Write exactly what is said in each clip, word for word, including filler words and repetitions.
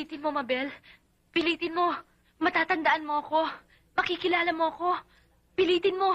Pilitin mo, Mabel. Pilitin mo. Matatandaan mo ako. Makikilala mo ako. Pilitin mo.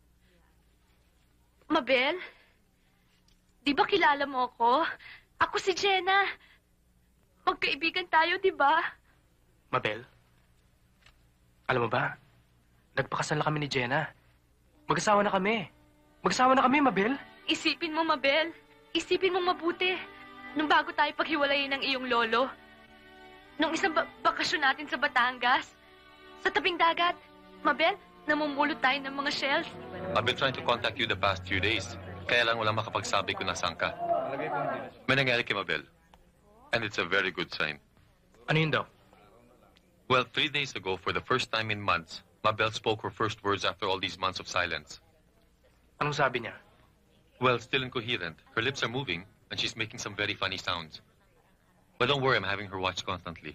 Mabel? Di ba kilala mo ako? Ako si Jenna. Magkaibigan tayo, di ba? Mabel? Alam mo ba, nagpakasal na kami ni Jenna. Mag-asawa na kami. Mag-asawa na kami, Mabel. Isipin mo, Mabel. Isipin mo mabuti. Nung bago tayo paghiwalayin ng iyong lolo, nung isang ba bakasyon natin sa Batangas, sa tabing dagat, Mabel, namumulot tayo ng mga shells. I've been trying to contact you the past few days. Kaya lang walang makapagsabi kung nasaan ka. May nangyari kay Mabel. And it's a very good sign. Ano yun daw? Well, three days ago, for the first time in months, Mabel spoke her first words after all these months of silence. Anong sabi niya? Well, still incoherent. Her lips are moving, and she's making some very funny sounds. But don't worry, I'm having her watched constantly.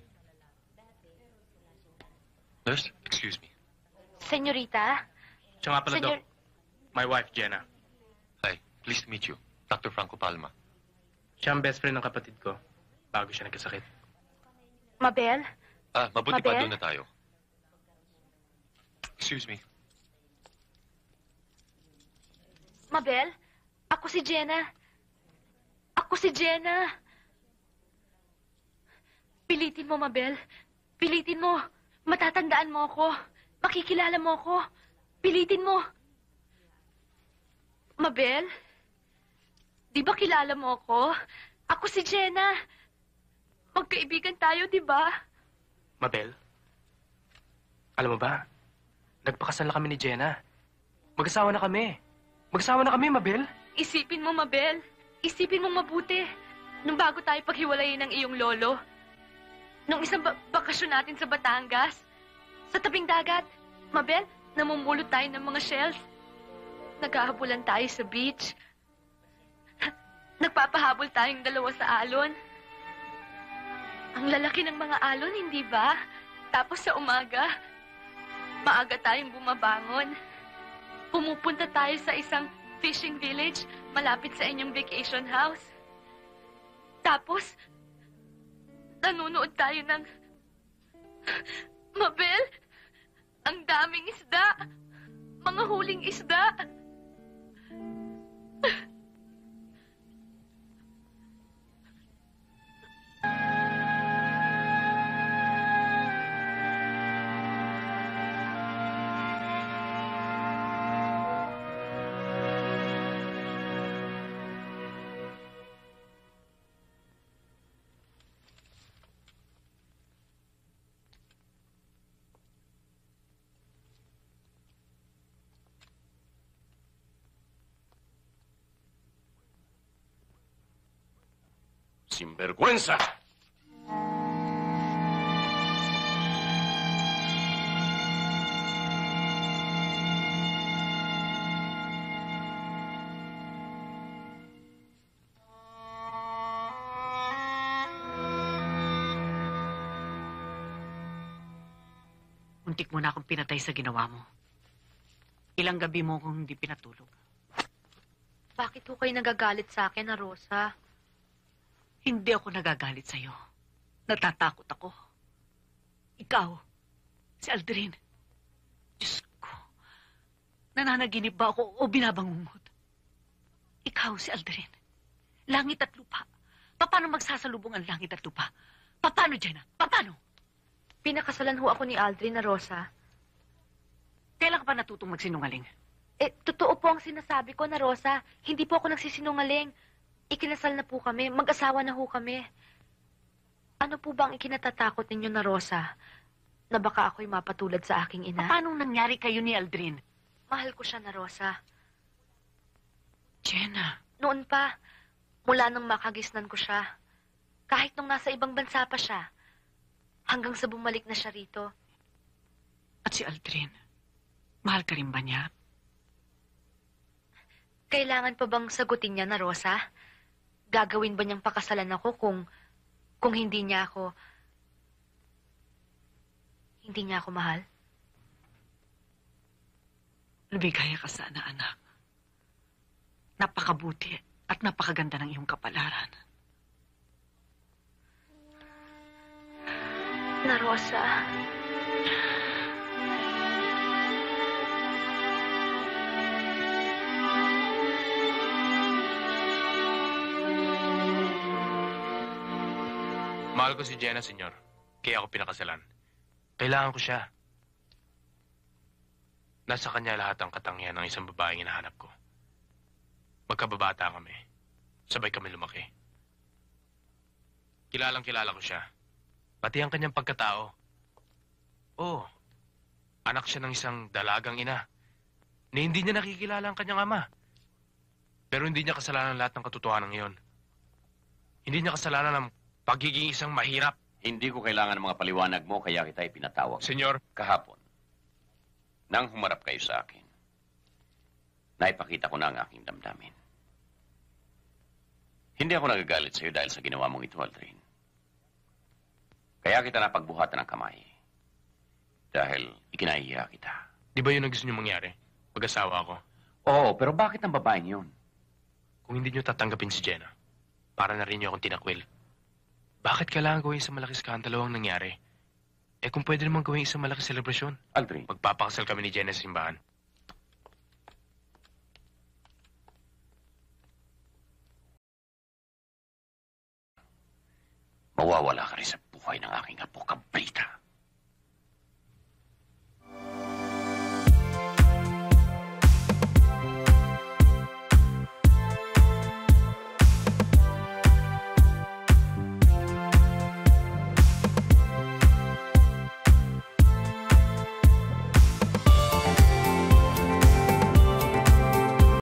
Nurse, excuse me. Senyorita? Siya nga pala, Senyor... Doc. My wife, Jenna. Hi, pleased to meet you. Doctor Franco Palma. Siya ang best friend ng kapatid ko bago siya nagkasakit. Mabel? Ah, mabuti pa Mabel? doon na tayo. Excuse me. Mabel? Ako si Jenna. Ako si Jenna. Pilitin mo, Mabel. Pilitin mo. Matatandaan mo ako. Makikilala mo ako. Pilitin mo. Mabel? Di ba kilala mo ako? Ako si Jenna. Magkaibigan tayo, di ba? Mabel? Alam mo ba, nagpakasal na kami ni Jenna. Mag-asawa na kami. Mag-asawa na kami, Mabel. Isipin mo, Mabel. Isipin mo mabuti. Nung bago tayo paghiwalayin ng iyong lolo, nung isang ba bakasyon natin sa Batangas, sa tabing dagat, Mabel, namumulot tayo ng mga shells. Naghahabulan tayo sa beach. Nagpapahabol tayong dalawa sa alon. Ang lalaki ng mga alon, hindi ba? Tapos sa umaga, maaga tayong bumabangon. Pumupunta tayo sa isang fishing village malapit sa inyong vacation house. Tapos, nanonood tayo ng... Mabel, ang daming isda. Mga huling isda. ¡Sinvergüenza! Muntik mo na akong pinatay sa ginawa mo. Ilang gabi mo akong hindi pinatulog. Bakit ho kayo nagagalit sa akin, na Rosa? Hindi ako nagagalit sa'yo. Natatakot ako. Ikaw, si Aldrin. Diyos ko, nananaginip ba ako o binabangungot? Ikaw, si Aldrin. Langit at lupa. Paano magsasalubong ang langit at lupa? Paano, Jenna? Paano? Pinakasalan ho ako ni Aldrin, na Rosa. Kailan ka pa natutong magsinungaling? Eh, totoo po ang sinasabi ko, na Rosa. Hindi po ako nagsisinungaling. Ikinasal na po kami. Mag-asawa na ho kami. Ano po bang ikinatatakot ninyo, na Rosa? Na baka ako'y mapatulad sa aking ina? Paano nangyari kayo ni Aldrin? Mahal ko siya, na Rosa. Jenna. Noon pa, mula nang makagisnan ko siya. Kahit nung nasa ibang bansa pa siya. Hanggang sa bumalik na siya rito. At si Aldrin, mahal ka rin ba niya? Kailangan pa bang sagutin niya, na Rosa? Gagawin ba niyang pakasalan ako kung... kung hindi niya ako... hindi niya ako mahal? Lumigaya ka sana, anak. Napakabuti at napakaganda ng iyong kapalaran. na Rosa. Mahal ko si Jenna, senyor. Kaya ako pinakasalan. Kailangan ko siya. Nasa kanya lahat ang katangian ng isang babaeng hinahanap ko. Magkababata kami. Sabay kami lumaki. Kilalang kilala ko siya. Pati ang kanyang pagkatao. Oo. Anak siya ng isang dalagang ina na hindi niya nakikilala ang kanyang ama. Pero hindi niya kasalanan lahat ng katotohanan ngayon. Hindi niya kasalanan ng pagiging isang mahirap. Hindi ko kailangan ng mga paliwanag mo, kaya kita ipinatawag. Senyor, Kahapon, nang humarap kayo sa akin, naipakita ko na ang aking damdamin. Hindi ako nagagalit sa iyo dahil sa ginawa mong ito, Aldrin. Kaya kita napagbuhatan ng kamay. Dahil ikinahiya kita. di ba yun ang gusto niyo mangyari? Pag-asawa ko. Oo, pero bakit ang babaeng yun? Kung hindi niyo tatanggapin si Jenna, para na rin niyo akong tinakwil. Bakit kailangan gawin isang malaki skandalo ang nangyari? Eh kung pwede naman gawin isang malaki selebrasyon. Aldrin, Magpapakasal kami ni Jenna sa simbahan. mawawala ka rin sa buhay ng aking apo, kabrita.